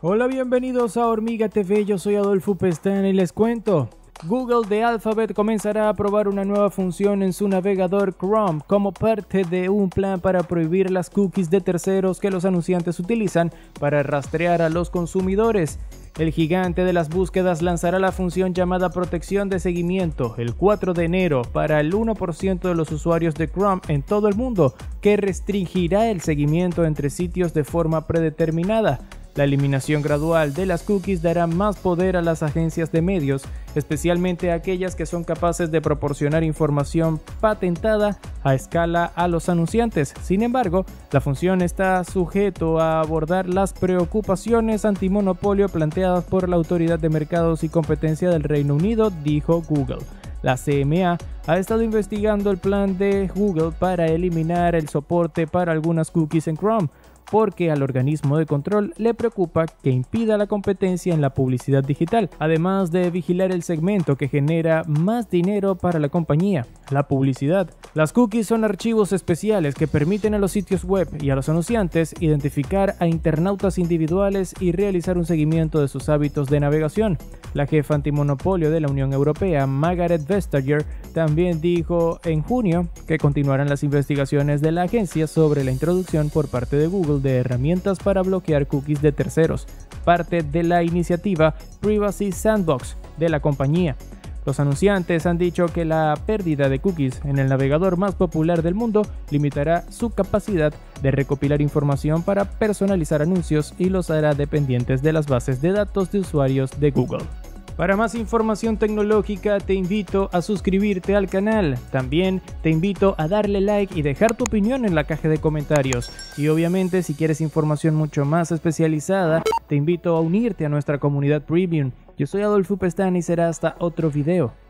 Hola, bienvenidos a Hormiga TV, yo soy Adolfo Pestana y les cuento. Google de Alphabet comenzará a probar una nueva función en su navegador Chrome como parte de un plan para prohibir las cookies de terceros que los anunciantes utilizan para rastrear a los consumidores. El gigante de las búsquedas lanzará la función llamada protección de seguimiento el 4 de enero para el 1% de los usuarios de Chrome en todo el mundo, que restringirá el seguimiento entre sitios de forma predeterminada. La eliminación gradual de las cookies dará más poder a las agencias de medios, especialmente aquellas que son capaces de proporcionar información patentada a escala a los anunciantes. Sin embargo, la función está sujeto a abordar las preocupaciones antimonopolio planteadas por la Autoridad de Mercados y Competencia del Reino Unido, dijo Google. La CMA ha estado investigando el plan de Google para eliminar el soporte para algunas cookies en Chrome, porque al organismo de control le preocupa que impida la competencia en la publicidad digital, además de vigilar el segmento que genera más dinero para la compañía, la publicidad. Las cookies son archivos especiales que permiten a los sitios web y a los anunciantes identificar a internautas individuales y realizar un seguimiento de sus hábitos de navegación. La jefa antimonopolio de la Unión Europea, Margaret Vestager, también dijo en junio que continuarán las investigaciones de la agencia sobre la introducción por parte de Google de herramientas para bloquear cookies de terceros, parte de la iniciativa Privacy Sandbox de la compañía. Los anunciantes han dicho que la pérdida de cookies en el navegador más popular del mundo limitará su capacidad de recopilar información para personalizar anuncios y los hará dependientes de las bases de datos de usuarios de Google. Para más información tecnológica te invito a suscribirte al canal. También te invito a darle like y dejar tu opinión en la caja de comentarios. Y obviamente si quieres información mucho más especializada, te invito a unirte a nuestra comunidad Premium. Yo soy Adolfo Pestana y será hasta otro video.